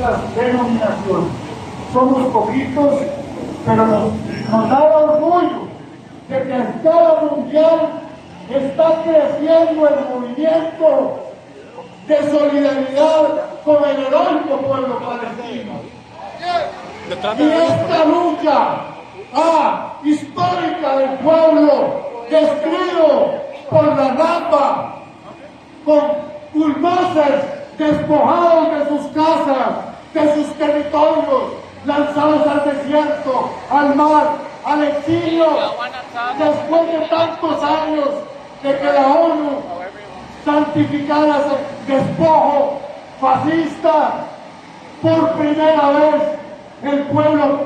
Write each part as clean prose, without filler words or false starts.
nuestras denominaciones. Somos poquitos, pero nos da orgullo de que a escala mundial está creciendo el movimiento de solidaridad con el heroico pueblo palestino. Y esta lucha histórica del pueblo, destruido por la Ramba, con Ulmases despojados de sus casas, de sus territorios, lanzados al desierto, al mar, al exilio, después de tantos años de que la ONU santificara ese despojo fascista, por primera vez el pueblo,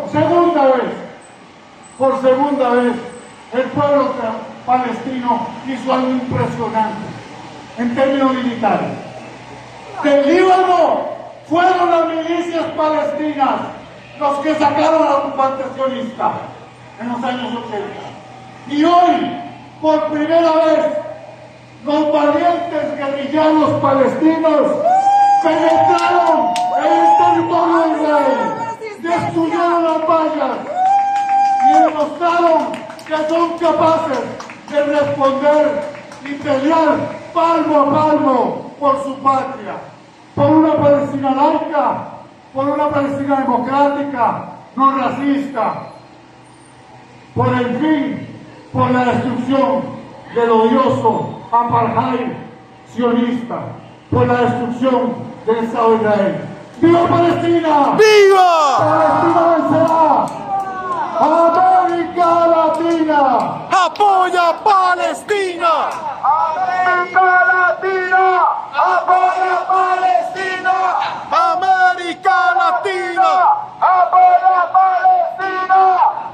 por segunda vez, el pueblo palestino hizo algo impresionante en términos militares. Del Líbano fueron las milicias palestinas los que sacaron al ocupante sionista en los años 80. Y hoy, por primera vez, los valientes guerrilleros palestinos penetraron en el territorio de Israel, destruyeron las vallas y demostraron que son capaces de responder y pelear palmo a palmo por su patria, por una Palestina laica, por una Palestina democrática, no racista, por el fin, por la destrucción del odioso apartheid sionista, por la destrucción del Estado de Israel. ¡Viva Palestina! ¡Viva! ¡Palestina vencerá! ¡América Latina! ¡Apoya Palestina! ¡América Latina! ¡Apoya Palestina! ¡América Latina! ¡Apoya Palestina!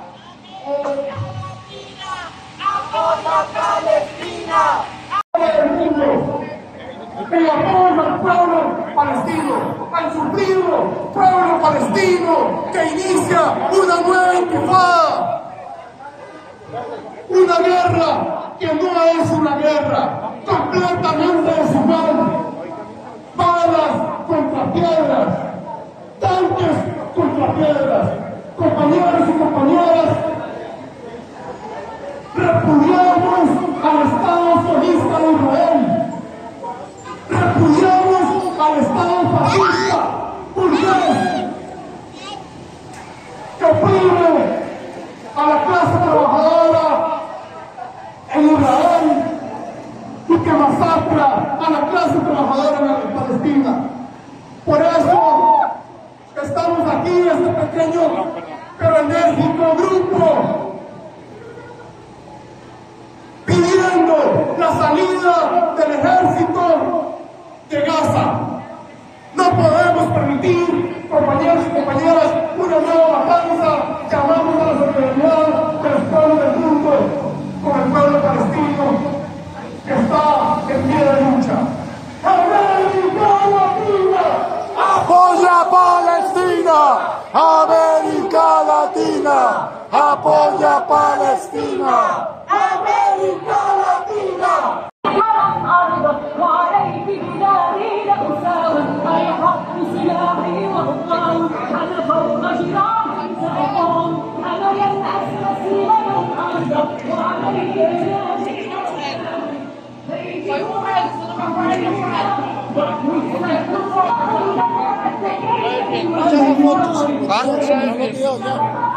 ¡Apoya Palestina! El mundo, el apoyo al pueblo palestino, al sufrido pueblo palestino que inicia una nueva intifada, una guerra que no es una guerra, completamente desigual, balas contra piedras, tanques contra piedras, compañeros y compañeras, repudiamos al Estado sionista de Israel, repudiamos al Estado fascista burgués que oprime a la clase trabajadora en Israel y que masacra a la clase trabajadora en Palestina. Por eso estamos aquí, este pequeño pero enérgico grupo, pidiendo la salida del ejército de Gaza. No podemos permitir, compañeros y compañeras, una nueva matanza. Llamamos a la solidaridad de los pueblos del mundo con el pueblo palestino que está en pie de lucha. ¡América Latina! ¡Apoya Palestina! ¡América Latina! ¡Apoya Palestina! ¡América Latina! Muchas fotos.